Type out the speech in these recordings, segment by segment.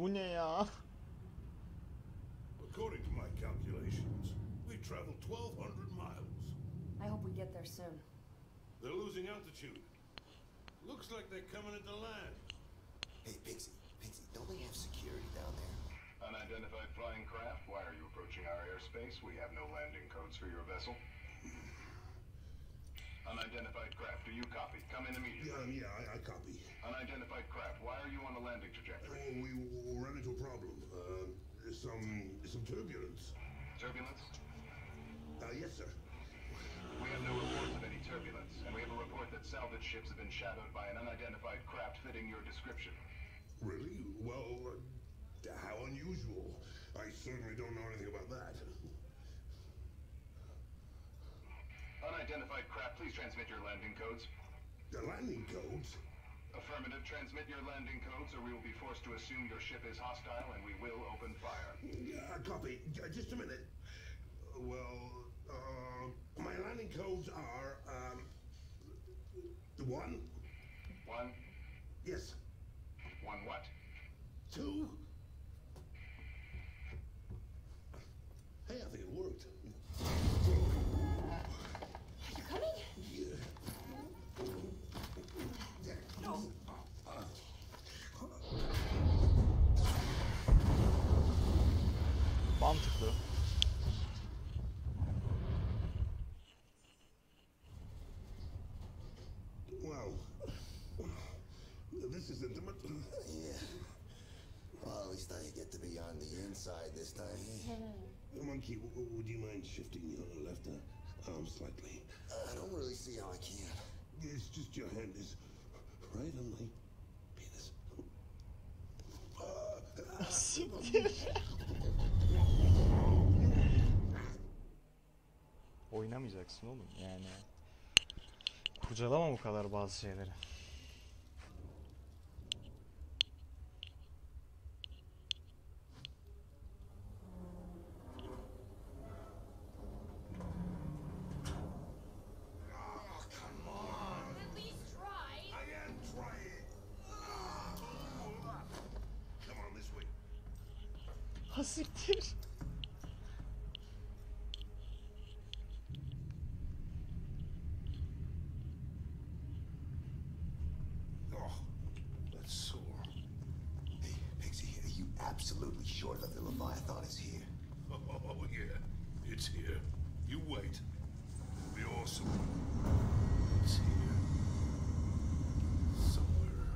Bu ne ya? According to my calculations, we've traveled 1,200 miles. I hope we get there soon. They're losing altitude. Looks like they're coming into land. Hey, Pixie, don't they have security down there? Unidentified flying craft, why are you approaching our airspace? We have no landing codes for your vessel. Unidentified craft, do you copy? Come in immediately. I copy. Unidentified craft, why are you on the landing trajectory? We ran into a problem. Some turbulence. Turbulence? Yes, sir. We have no reports of any turbulence, and we have a report that salvage ships have been shadowed by an unidentified craft fitting your description. Really? Well, how unusual. I certainly don't know anything about that. Unidentified craft, please transmit your landing codes. The landing codes? Affirmative, transmit your landing codes or we will be forced to assume your ship is hostile and we will open fire. Copy. Just a minute. My landing codes are, 1. 1? Yes. 1 what? 2. Hey, I think it worked. Are you coming? Yeah. No. Mantıklı. Wow. This is intimate. Yeah. Well, at least I get to be on the inside this time. Monkey, would you mind shifting your left arm slightly? I don't really see how I can. It's just your hand is right on my penis. Siktir. Oynamayacaksın oğlum yani. Kurcalama bu kadar bazı şeyleri. Ha siktir. That's sore. Hey, Pixie, are you absolutely sure that the Leviathan is here? Oh, yeah. It's here. You wait. It'll be awesome. It's here. Somewhere.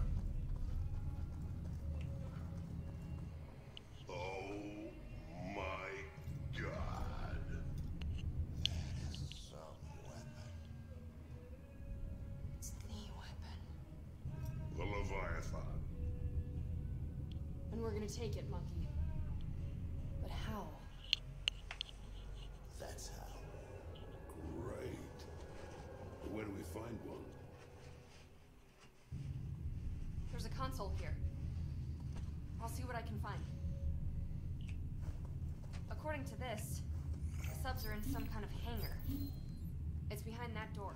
Oh, my God. That is some weapon. It's the weapon. The Leviathan. And we're gonna take it, Monkey. But how? That's how. Great. Where do we find one? There's a console here. I'll see what I can find. According to this, the subs are in some kind of hangar. It's behind that door.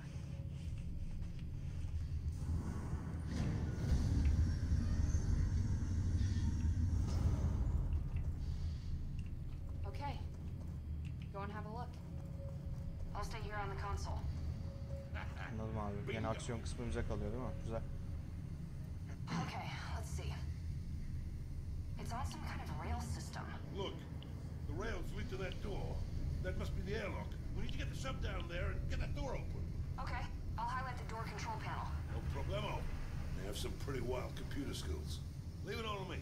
Okay. Go and have a look. I'll stay here on the console. Anladım abi. Yine aksiyon kısmı bize kalıyor değil mi? Güzel. Okay, let's see. It's on some kind of rail system. Look, the rails lead to that door. That must be the airlock. We need to get the sub down there and get that door open. Okay, I'll highlight the door control panel. No problemo. They have some pretty wild computer skills. Leave it all to me.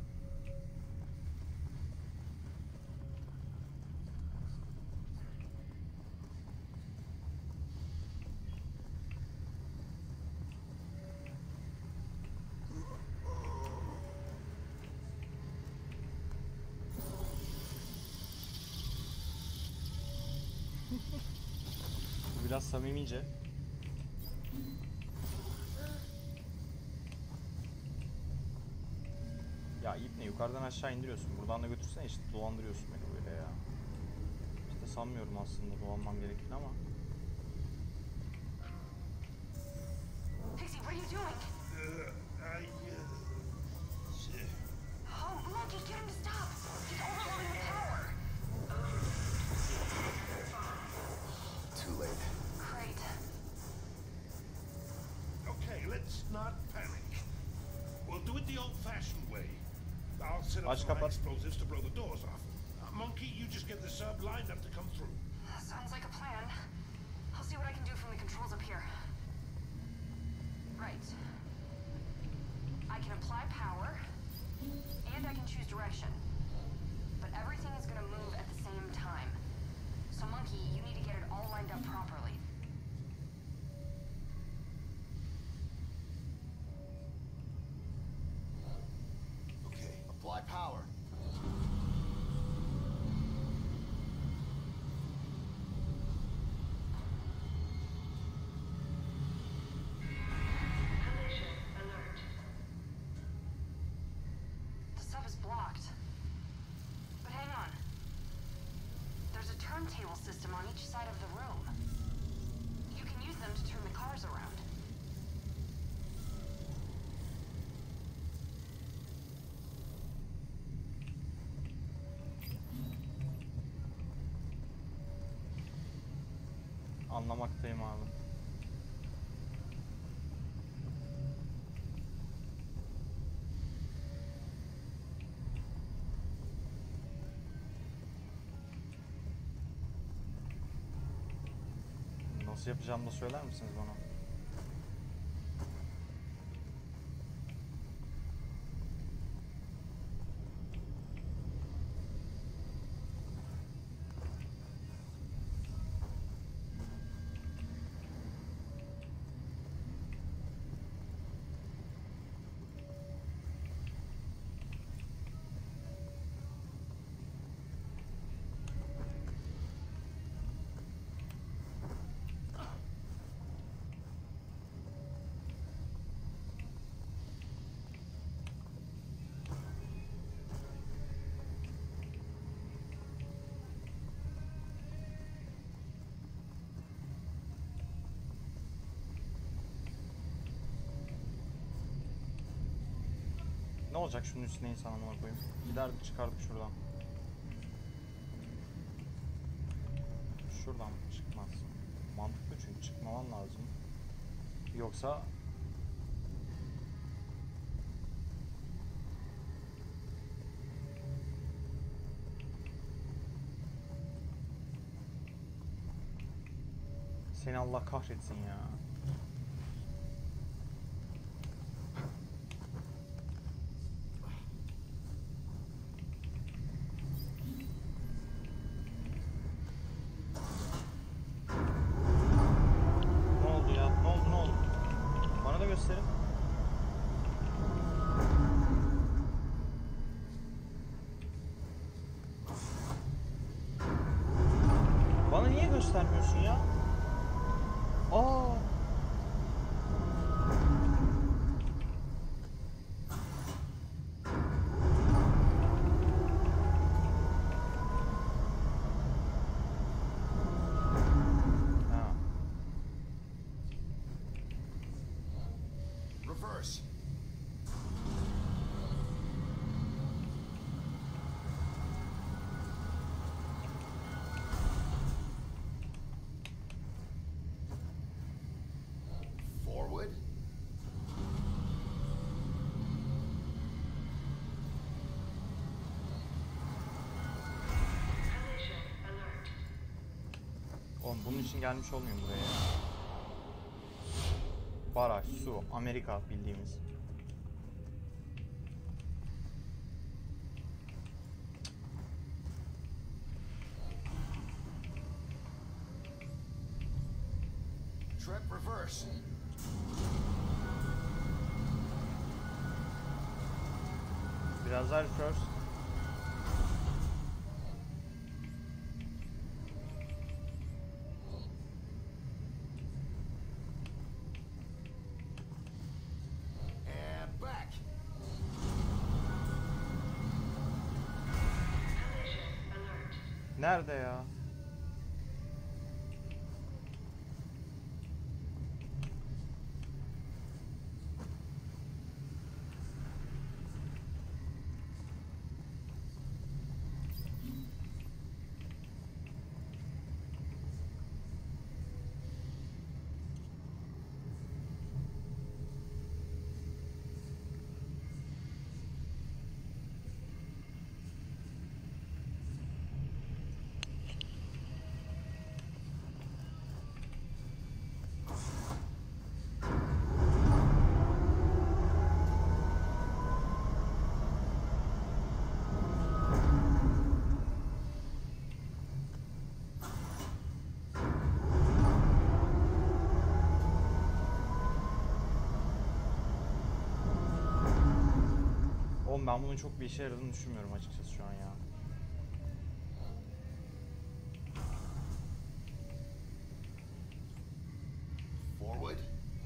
Biraz samimice. Ya ip ne? Yukarıdan aşağı indiriyorsun. Buradan da götürsene işte. Dolandırıyorsun beni böyle ya. İşte sanmıyorum aslında dolanmam gerektiğini ama. Pixie, what are you doing? Shit. Oh, Let's not panic. We'll do it the old-fashioned way. I'll set up Aç some kapat. explosives to blow the doors off. Monkey, you just get the sub lined up to come through. Sounds like a plan. I'll see what I can do from the controls up here. Right. I can apply power, and I can choose direction. But everything is gonna move at the same time. So Monkey, you need to get it all lined up properly. Okay, apply power. The sub is blocked. But hang on. There's a turntable system on each side of the room. You can use them to turn the cars around. Anlamaktayım abi. Nasıl yapacağımı da söyler misiniz bana? Ne olacak şunun üstüne insan amına koyayım. Giderdik çıkardık şuradan. Şuradan mı çıkmaz? Mantıklı çünkü çıkmaman lazım. Yoksa seni Allah kahretsin ya. Ne oldu ya? Ne oldu ne oldu? Bana da gösterin. Bana niye göstermiyorsun ya? Aa. Ha. Reverse. Forward. Oğlum bunun için gelmiş olmayayım buraya. Baraj, su, Amerika bildiğimiz. Trip reverse. Biraz daha reverse. And back. Nerede ya? Oğlum ben bunun çok bir işe yaradığını düşünmüyorum açıkçası şu an ya. Forward.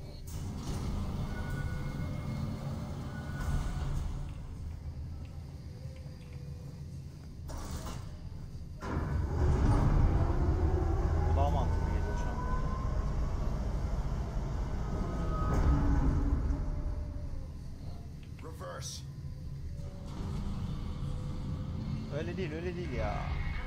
Bu daha mantıklı geliyor şu an. Reverse. Öyle değil, öyle değil ya.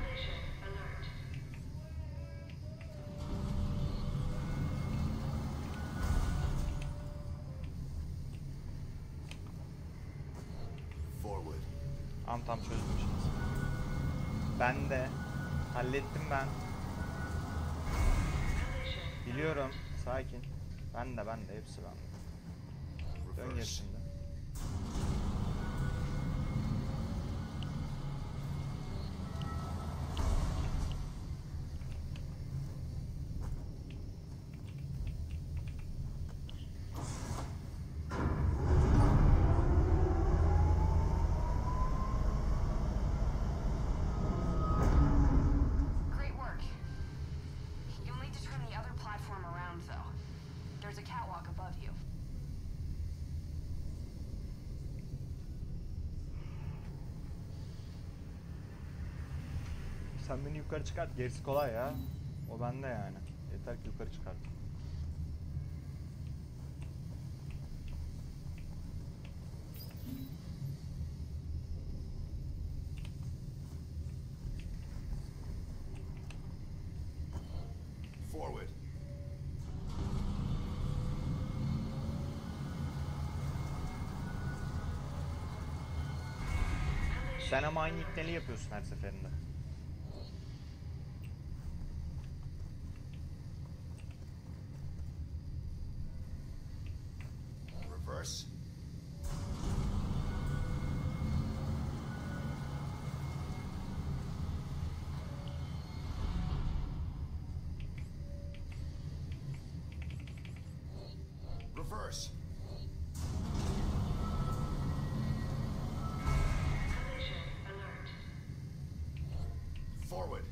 Forward. Tam çözdüm şimdi. Ben de. Hallettim ben. Biliyorum. Sakin. Ben de hepsi bende. Dön geri Reverse. şimdi. Great work. You'll need to turn the other platform around, though. There's a catwalk above you. Sen beni yukarı çıkart. Gerisi kolay ya. O bende yani. Yeter ki yukarı çıkart. Forward. Sen ama aynı ipneliği yapıyorsun her seferinde. Reverse. Reverse. Forward.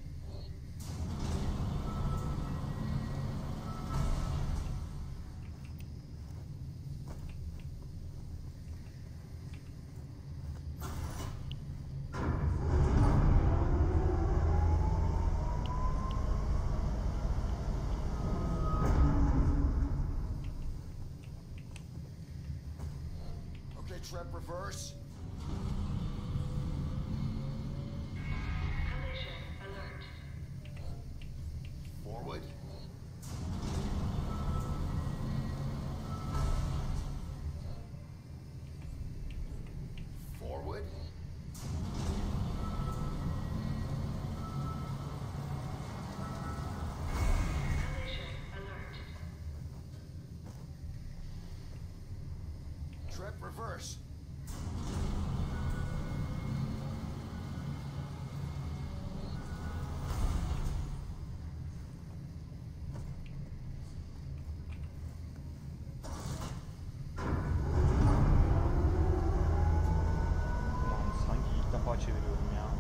Okay, Trep, reverse. Forward. Forward. Trep, reverse. Ulan sanki ilk defa çeviriyorum ya.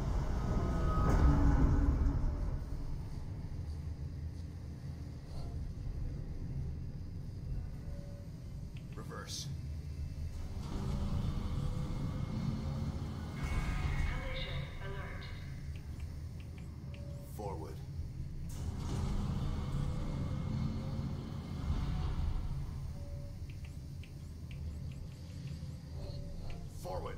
Reverse. Forward. Forward.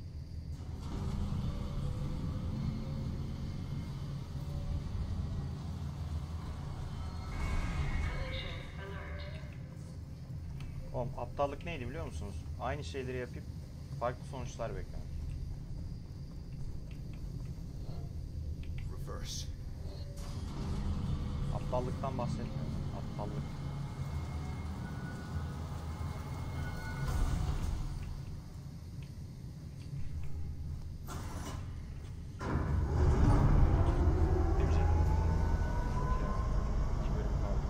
Oğlum aptallık neydi biliyor musunuz? Aynı şeyleri yapıp farklı sonuçlar beklemek. Reverse. Aptallıktan bahsetmiyorum. Aptallık. Demeyecek. Çok ya. 2 bölüm kaldı.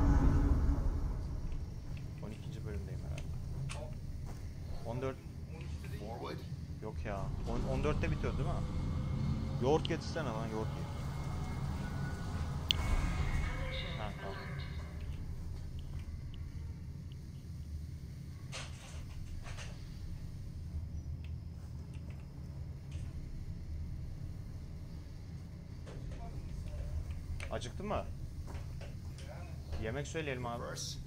12. bölümdeyim herhalde. 14. istiyorsun değil mi? Yoğurt getirsene lan, yoğurt ye. Ha tamam. Acıktın mı? Yemek söyleyelim abi. Reverse.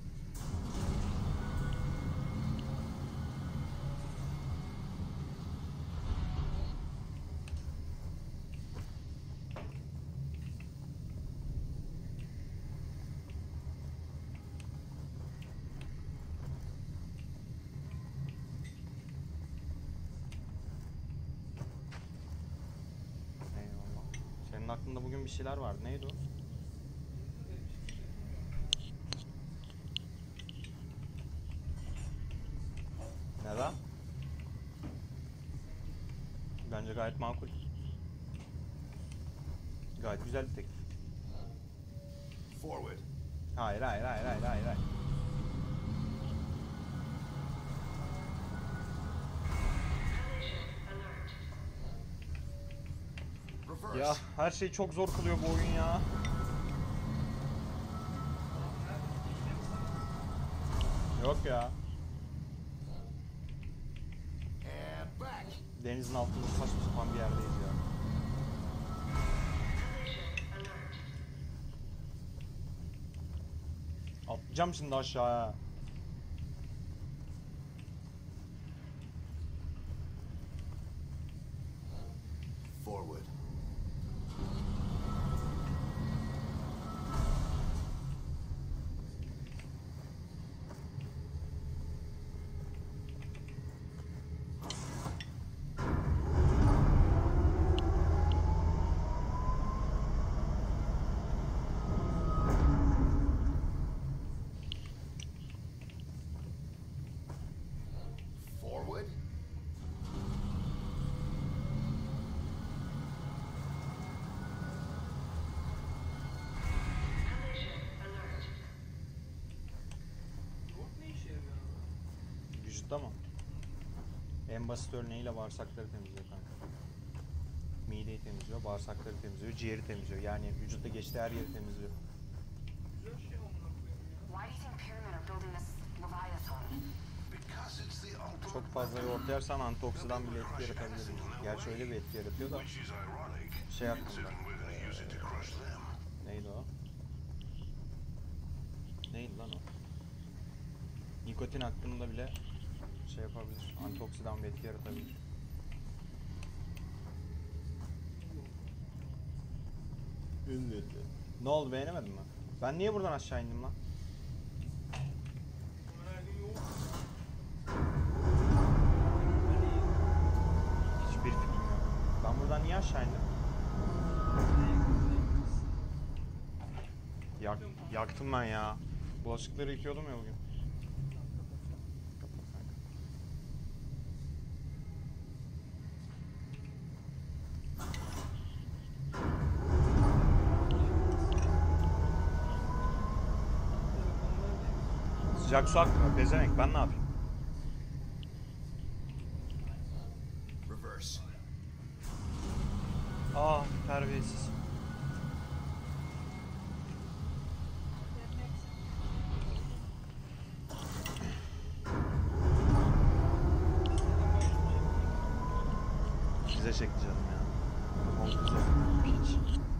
Eyvallah. Senin aklında bugün bir şeyler vardı. Neydi o? Neden? Bence gayet makul. Gayet güzel bir teklif. Forward. Hayır, hayır, hayır, hayır, hayır, hayır. Reverse. Ya her şey çok zor kılıyor bu oyun ya. Yok ya. And back. Denizin altında saçma sapan bir yerdeyiz ya. Atlayacağım şimdi aşağıya. Forward. Forward. Vücutta mı? En basit örneğiyle bağırsakları temizliyor kanka. Mideyi temizliyor, bağırsakları temizliyor, ciğeri temizliyor. Yani vücutta geçtiği her yeri temizliyor. Why do you think Pyramid are building this Leviathan? Because it's the ultimate Çok fazla yoğurt yersen antioksidan bile etki yaratabilir. Gerçi öyle bir etki yaratıyor da. which is ironic, Şey hakkında. considering we're gonna use it to crush them. Neydi o? Neydi lan o? Nikotin hakkında bile şey yapabilir. Antioksidan bir etki yaratabilir. Ne oldu, beğenemedin mi? Ben niye buradan aşağı indim lan? Hiçbir fikrim yok. Ben buradan niye aşağı indim? Yaktım ben ya. Bulaşıkları yıkıyordum ya bugün. Sıcak su akmıyor. Pezevenk, ben ne yapayım? Reverse. Ah, terbiyesiz. Bize çekti canım ya. Komplize. Piç.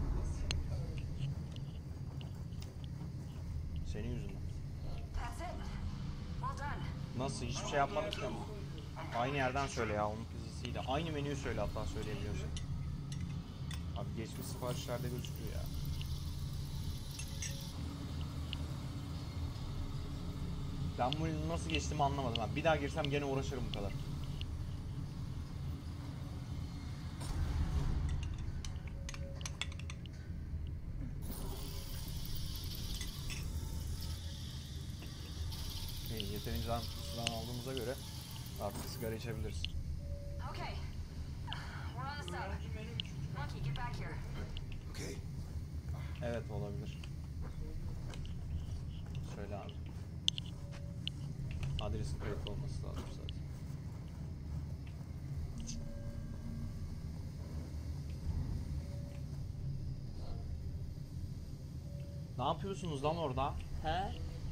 Senin yüzünden. That's it. Well done. Nasıl? Hiçbir şey yapmadık ki ama. Aynı yerden söyle ya, onun pizzasıyla. Aynı menüyü söyle hatta, söyleyebiliyorsun. Abi geçmiş siparişlerde gözüküyor ya. Ben bunu nasıl geçtiğimi anlamadım. Bir daha girsem gene uğraşırım bu kadar. Yeterince sudan aldığımıza göre artık sigara içebiliriz. Okay. We're on the sub. Monkey, get back here. Okay. Evet, olabilir. Söyle abi. Adresin kayıtlı olması lazım zaten. yapıyorsunuz lan orada? He?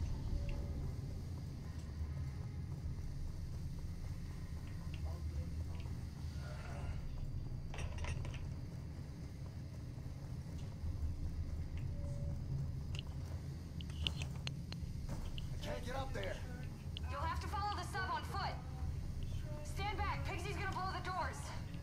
I can't get up there. You'll have to follow the sub on foot. Stand back. Pixie's gonna blow the doors.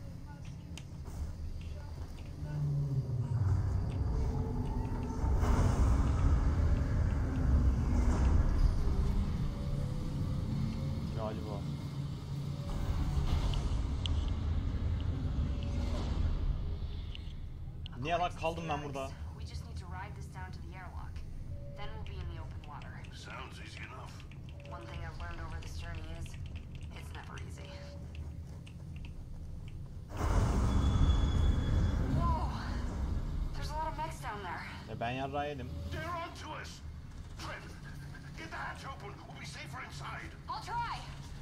Galiba. Niye lan kaldım ben burada? We just need to ride this down to the airlock. Then we'll be in the open water. Sounds easy enough. One thing I've learned over this journey is it's never easy. Whoa! There's a lot of mechs down there. Ben yarrağı yedim. They're on to us! Trent, get the hatch open. We'll be safer inside. I'll try.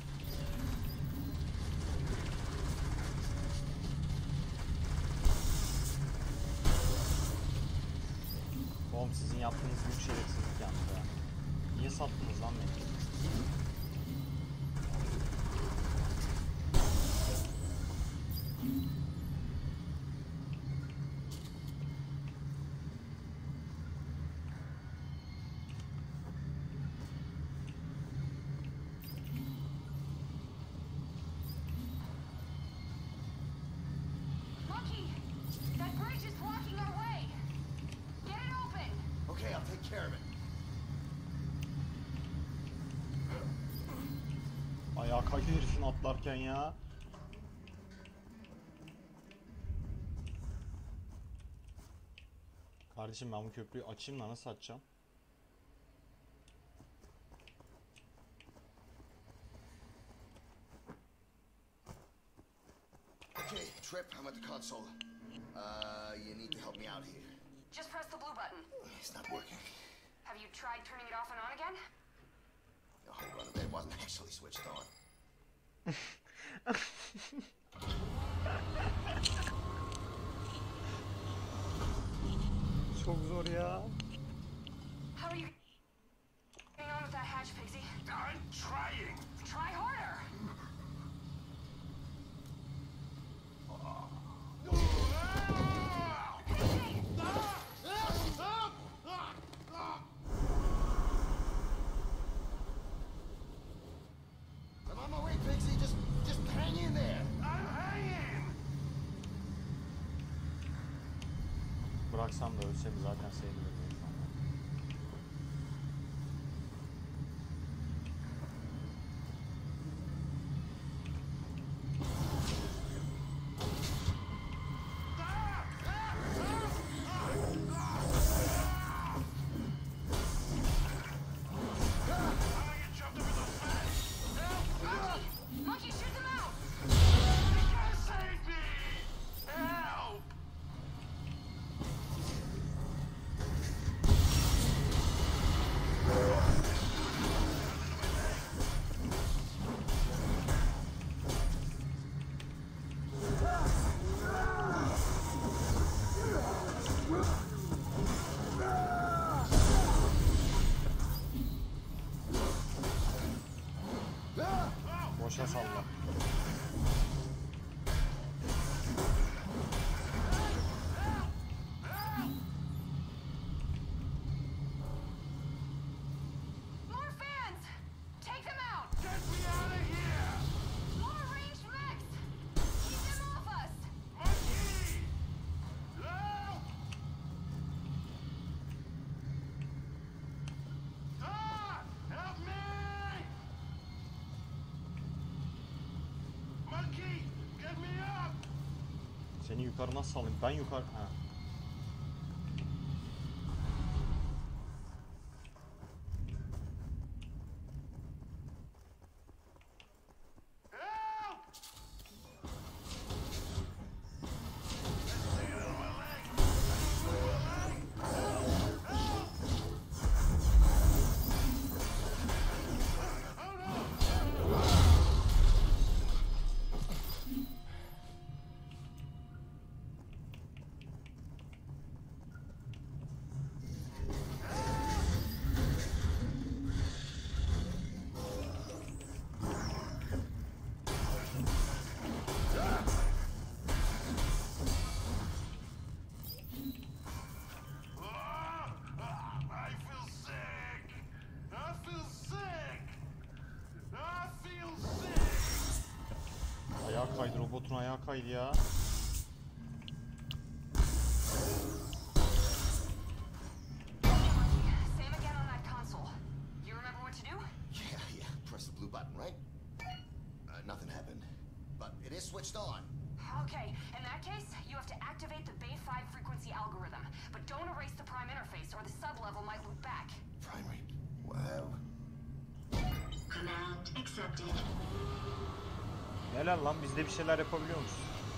Oğlum sizin yaptığınız büyük şerefsizlik yalnız ya. Niye sattınız lan beni? Monkey! That bridge is blocking our way! Get it open! Okay, I'll take care of it. Ayağa kaydı herifin atlarken ya. Kardeşim ben bu köprüyü açayım da nasıl açacağım? Okay, Trip, I'm at the console. You need to help me out here. Just press the blue button. It's not working. Have you tried turning it off and on again? Oh, hold on, it wasn't actually switched on. Çok zor ya. How are you getting on with that hatch, Pixie? I'm trying. Try harder! Pixie! I'm on my way, Pixie. Just hang in there. I'm hanging. Bıraksam da ölseydi zaten sevinirim şu anda. I get jumped over those fence. Help! Monkey, shoot them out! You gotta save me! Help! Boşa salla. More fans! Take them out! Get me out of here! More ranged mechs! Keep them off us! Monkey! Help! Help me! Monkey, get me up! Seni yukarı nasıl salayım? Ben yukarı... Ha. Help! robotun ayağı kaydı ya. Same again on that console. You remember what to do? Yeah. Press the blue button, right? Nothing happened. But it is switched on. Okay, in that case, you have to activate the Bay 5 frequency algorithm. But don't erase the prime interface or the sub-level might loop back. Primary. Wow. Command accepted. Helal lan, biz de bir şeyler yapabiliyor musun?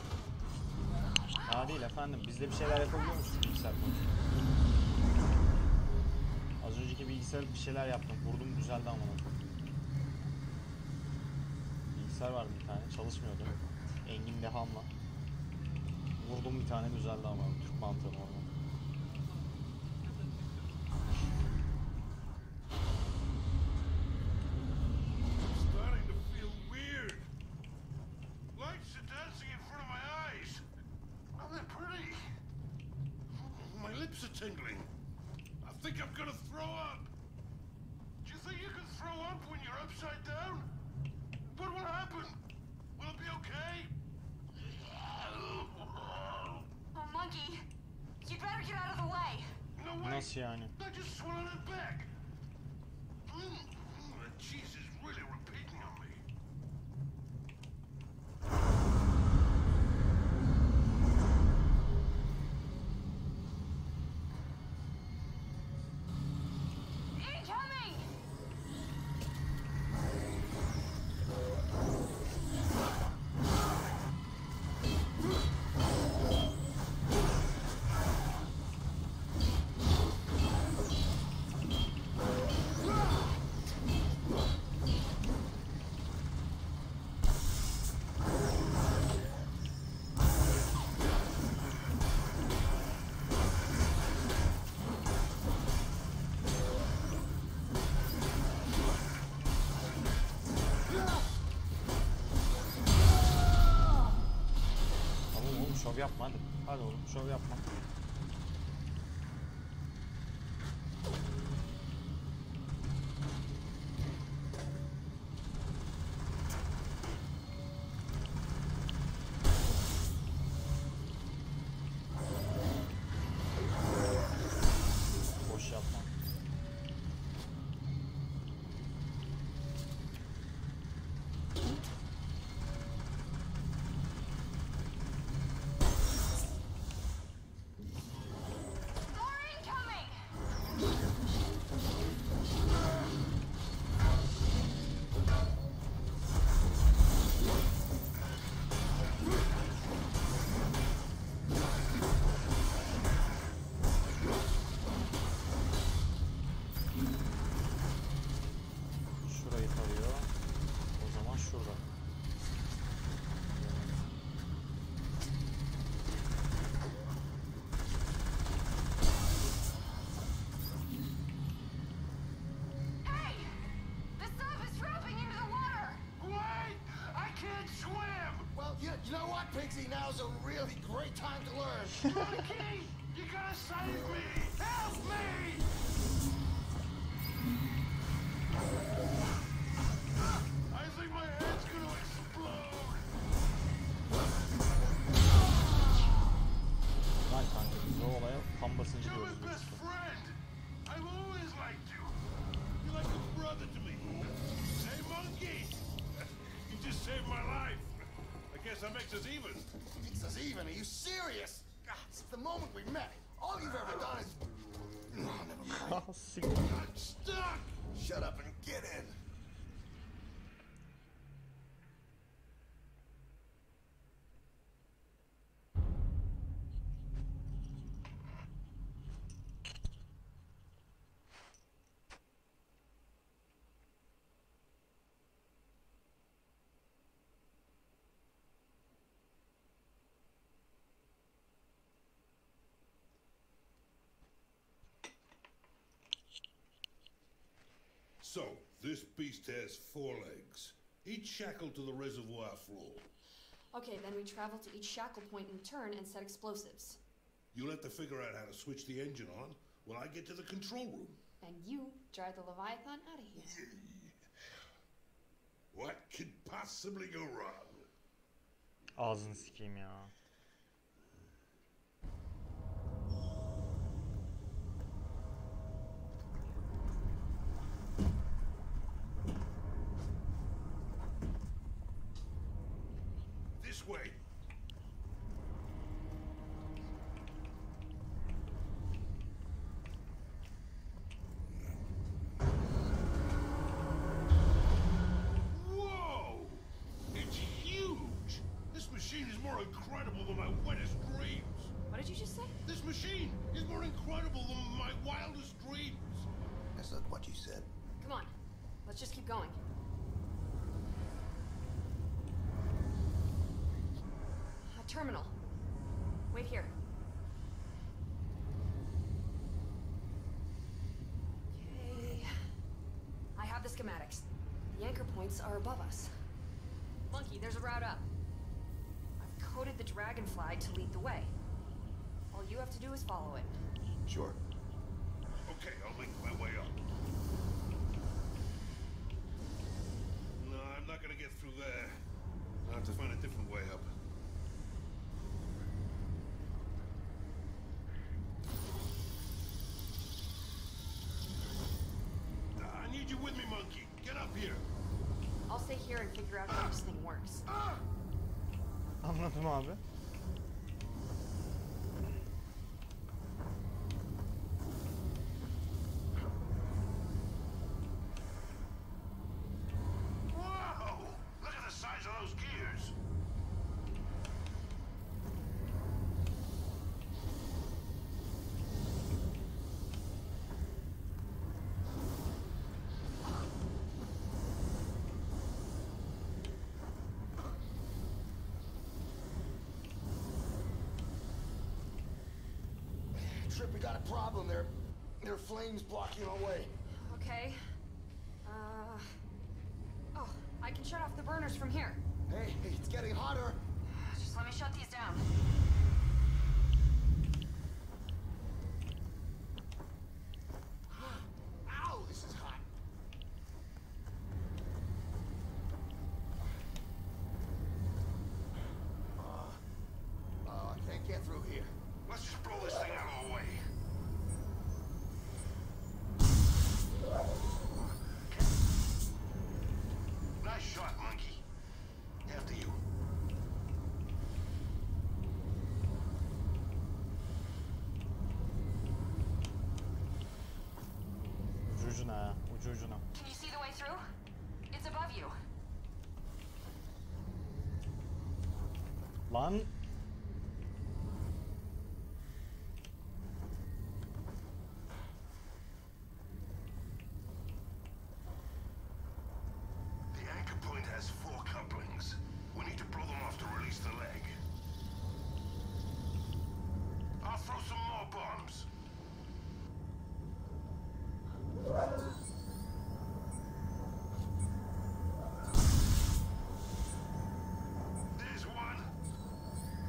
Ha değil efendim, biz de bir şeyler yapabiliyor musun bilgisayar konusunda? Az önceki bilgisayar bir şeyler yaptım, vurdum düzeldi ama. Bilgisayar vardı bir tane, çalışmıyordu. Engin Deham'la. Vurdum bir tane düzeldi ama, Türk mantığı normal. Starting to feel weird. Lights are dancing in front of my eyes. Oh, they're pretty. My lips are tingling. I think I'm gonna throw up. Do you think you can throw up when you're upside down? What will happen? Will it be okay? Oh, Monkey! You'd better get out of the way! No way. Nasıl yani? I just swallowed it back. The cheese is really repeating on me. Incoming! Tamam oğlum, şov yapma hadi. Hadi oğlum, şov yapma. Boş yapma. More incoming! Şurayı tarıyor. O zaman şurada. Hey! The sub is dropping into the water! Wait! I can't swim! Well, you know what, Pixie? Now's a really great time to learn. Monkey! You gotta save me! Help me! I think my head's gonna explode! Lan kanka, biz o olaya tam basıncı You're diyoruz my biz best işte. friend! I've always liked you! You're like a brother to me! Hey, Monkey! You just saved my life! I guess that makes us even! Makes us even. Are you serious? God, since the moment we met, all you've ever done is... Oh, never mind. Ah, siktir. I'm stuck! Shut up and get in. So, this beast has 4 legs, each shackled to the reservoir floor. Okay, then we travel to each shackle point in turn and set explosives. You'll have to figure out how to switch the engine on when I get to the control room. And you drive the Leviathan out of here. What could possibly go wrong? Ağzını sikeyim ya. This way. Whoa! It's huge! This machine is more incredible than my wildest dreams. What did you just say? This machine is more incredible than my wildest dreams. That's not what you said. Come on. Let's just keep going. A terminal. Wait here. Okay. I have the schematics. The anchor points are above us. Monkey, there's a route up. I've coded the dragonfly to lead the way. All you have to do is follow it. Sure. Okay, I'll make my way up. No, I'm not gonna get through there. I'll have to find a different way up. I need you with me, monkey. Get up here. I'll stay here and figure out how this thing works. Anladım abi. Whoa! Look at the size of those gears. Trip, we got a problem. There are flames blocking our way. Okay. Oh, I can shut off the burners from here. Hey, it's getting hotter. Just let me shut these down. Ow, this is hot. I can't get through here. Let's just blow this thing out of the way. Nice shot, monkey. After you. Ucu ucuna ha. Ucu ucuna. Can you see the way through? It's above you. Lan. The anchor point has 4 couplings. We need to blow them off to release the leg. I'll throw some more bombs. There's one.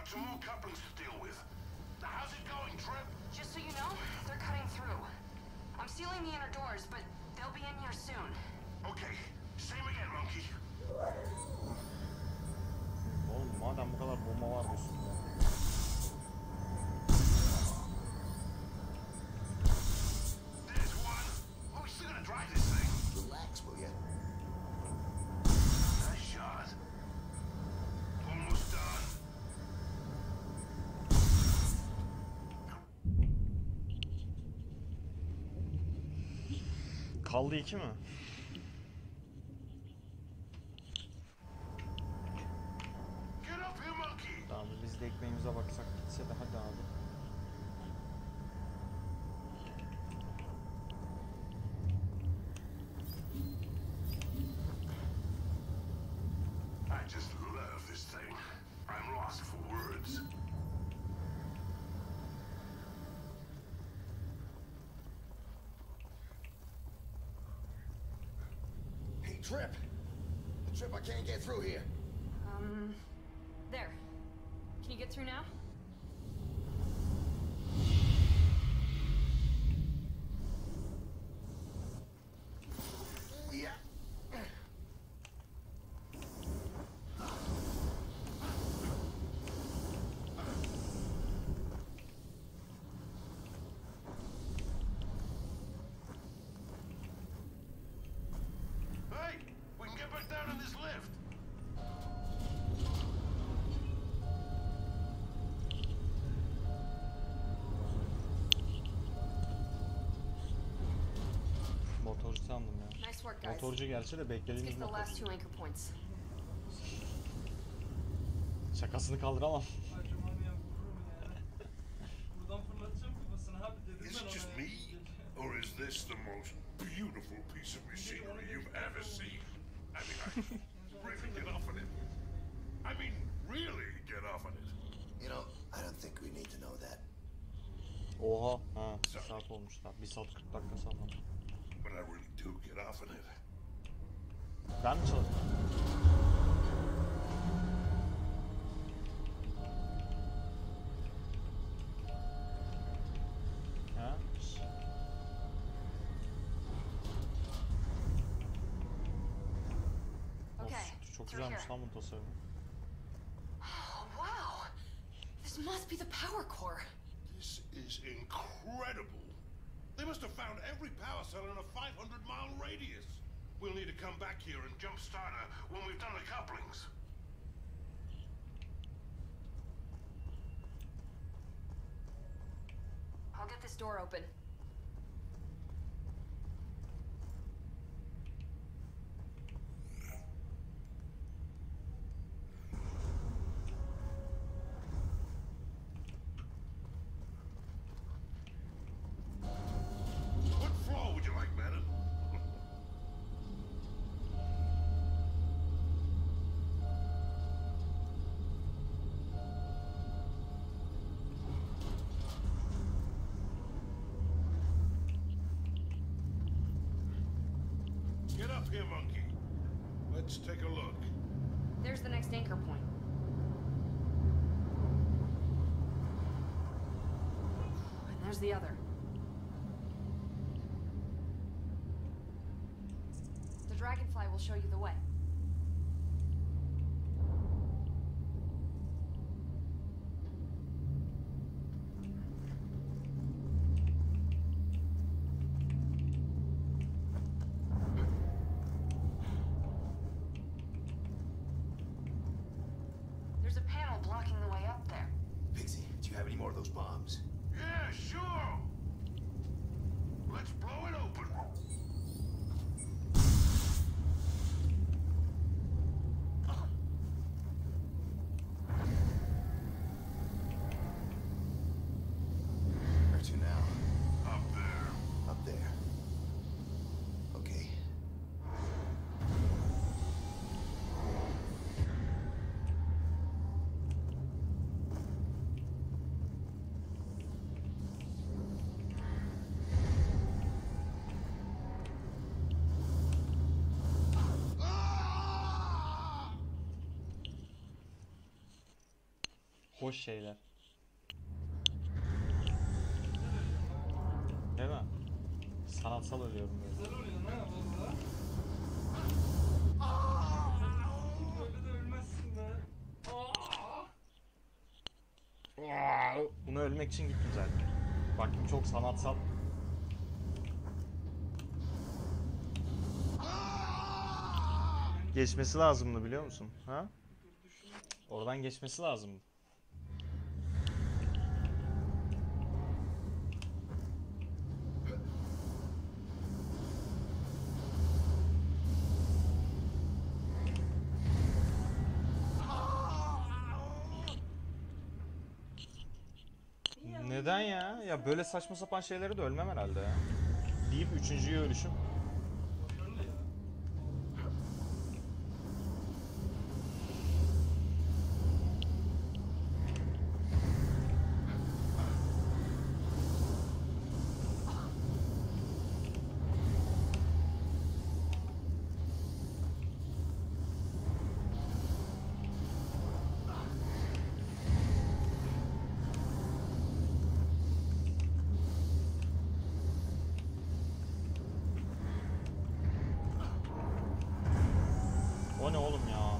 some more couplings to deal with. How's it going, Trip? Just so you know, they're cutting through. I'm sealing the inner doors, but they'll be in here soon. Okay, same again, Monkey. Oğlum madem bu kadar bomba var üstünde. There's one. Oh, we're still gonna drive this thing. Relax, will ya? Nice shot. Almost done. Kaldı 2 mi? Get up here, Monkey. Tamam biz de ekmeğimize baksak gitse de hadi abi. I just love this thing. I'm lost for words. Hey, Trip. Trip, I can't get through here. There. Can you get through now? Yeah. Hey, we can get back down in this lift. Motorcu sandım ya. Nice work, guys. Motorcu gelse de Let's beklediğimiz get to the last motorcu. two anchor points. Şakasını kaldıramam. Acımanı yapıyorum yani. Buradan fırlatacağım kafasını abi dedim Is ben it just ona. me? Or is this the most beautiful piece of machinery you've ever seen? I mean, really get off on it. I mean, really get off on it. You know, I don't think we need to know that. Oha. Ha, 1 saat olmuşlar. 1 saat 40 dakika sandım. But I really do get off on it. Ben mi çalıştım? Ha? Okay, Of, çok through güzelmiş here. lan bu tasarım. Oh, wow. This must be the power core. This is incredible. They must have found every power cell in a 500-mile radius. We'll need to come back here and jumpstart her when we've done the couplings. I'll get this door open. What floor would you like, madam? Get up here, monkey. Let's take a look. There's the next anchor point. And there's the other. The dragonfly will show you the way. There's a panel blocking the way up there. Pixie, do you have any more of those bombs? Yeah, sure. Let's blow it open. Where to now? Up there. Up there. Okay. Hoş şeyler. Değil mi? Sanatsal ölüyorum böyle. Güzel oluyor ha valla. Böyle de ölmezsin be. Bunu ölmek için gittim zaten. Baktım çok sanatsal. Geçmesi lazımdı biliyor musun? Ha? Oradan geçmesi lazımdı. Neden ya? Ya böyle saçma sapan şeyleri de ölmem herhalde ya. Deyip üçüncüyü ölüşüm. Başarılı ya. O ne oğlum ya?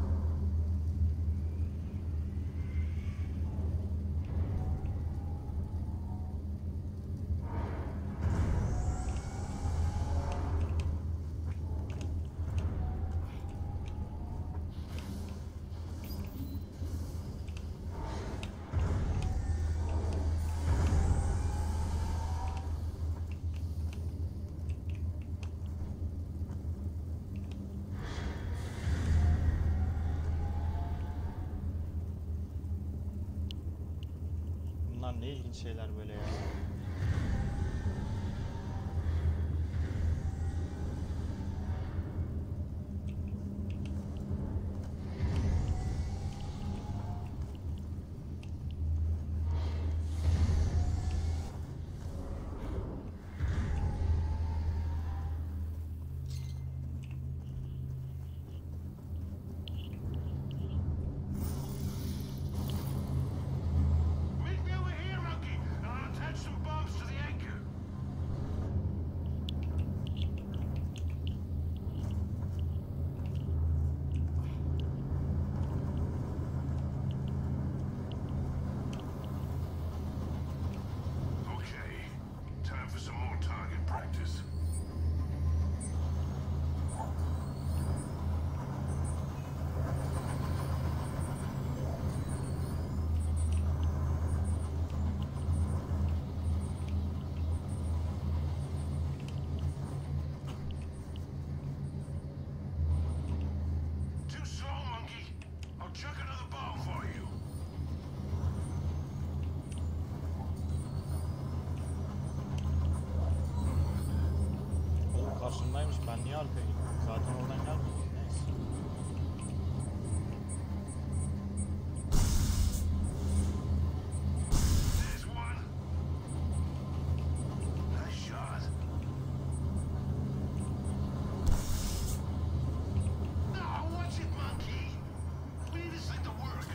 Bunlar ne ilginç şeyler böyle ya. Meet me over here, monkey, and I'll attach some bombs to the anchor. Okay, time for some more target practice. Too slow, monkey. I'll chuck another bomb for you. Oğlum karşımdaymış. Ben niye arkaya gittim? Zaten oradan gelmiyor. Neyse. There's one. Nice shot. Now, watch it, monkey. We need this thing to work.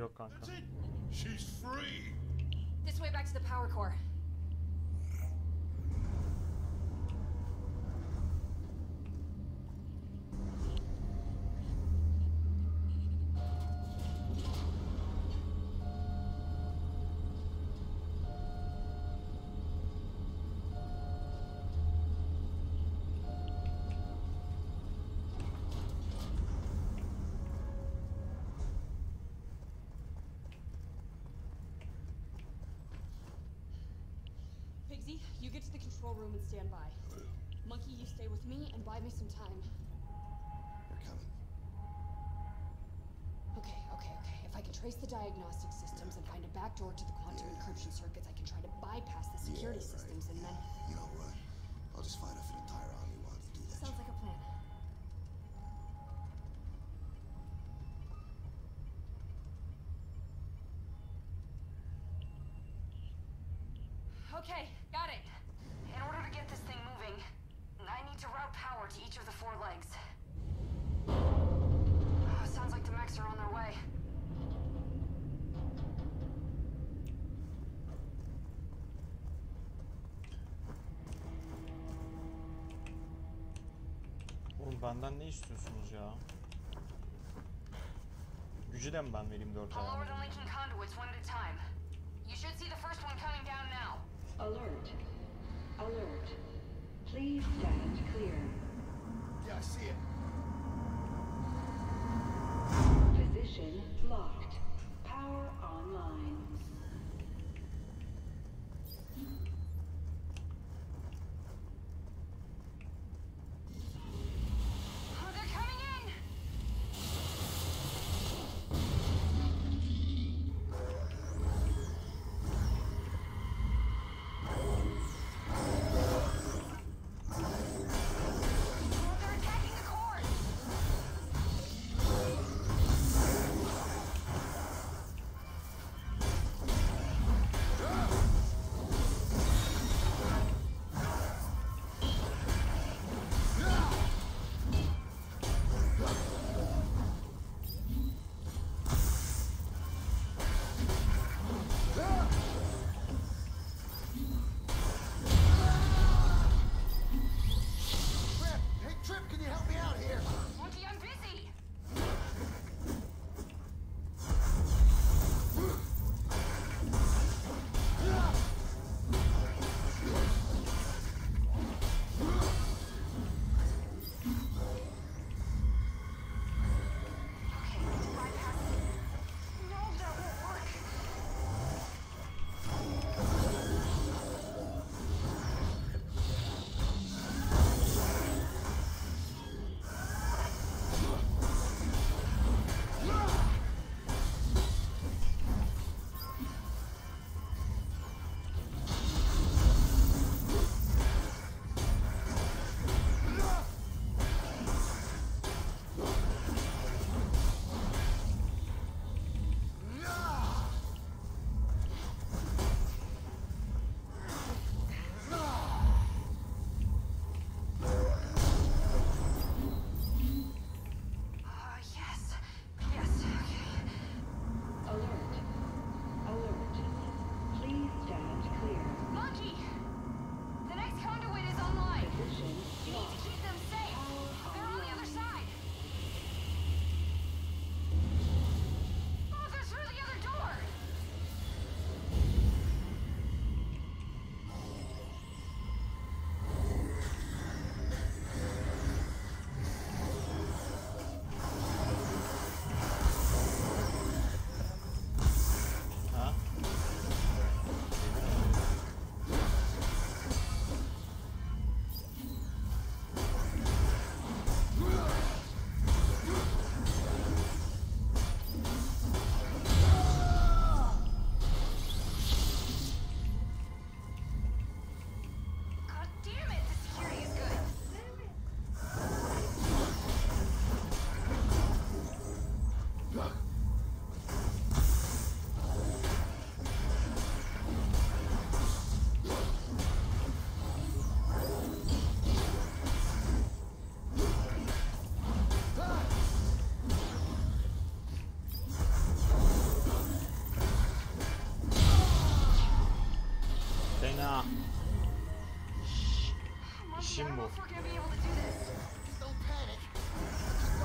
yok kanka. That's it. She's free. This way back to the power core. Pigsy, you get to the control room and stand by. Monkey, you stay with me and buy me some time. They're coming. Okay. If I can trace the diagnostic systems and find a back door to the quantum encryption circuits, I can try to bypass the security Yeah, right. systems and then... You know what? I'll just fight off an entire army while you do that. Sounds like a plan. Okay, got it. In order to get this thing moving, I need to route power to each of the 4 legs. Sounds like the mechs are on their way. Oğlum benden ne istiyorsunuz ya? Gücü de mi ben vereyim 4 I'll lower ayağına? the linking conduits one at a time. You should see the first one coming down now. Alert. Alert. Please stand clear. Yeah, I see it. Position locked. Power online. Oh, they're coming in! Oh, they're attacking the core! İşim bu. If we're gonna be able to do this. Don't panic. Keep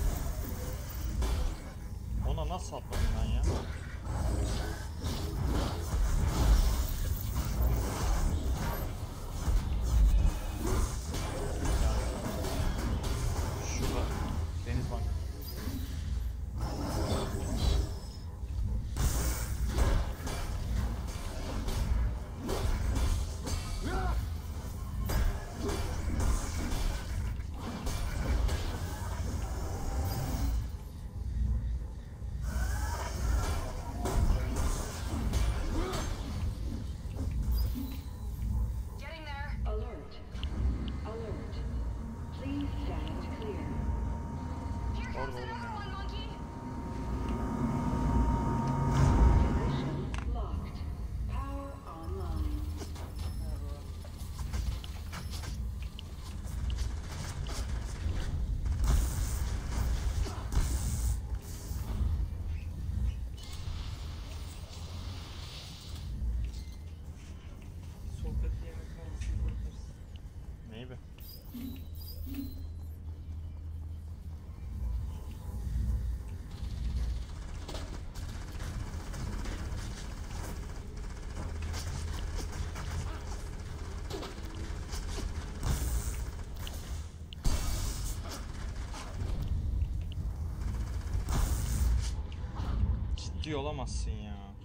going. Ona nasıl atladım ben ya? Şurada deniz var. Getting there. Alert. Alert. Please stand clear. Here comes Orada another oğlum ya. one, monkey. Position locked. Power online. Sohbet yemek arası yaparız. Maybe. Ciddi olamazsın ya.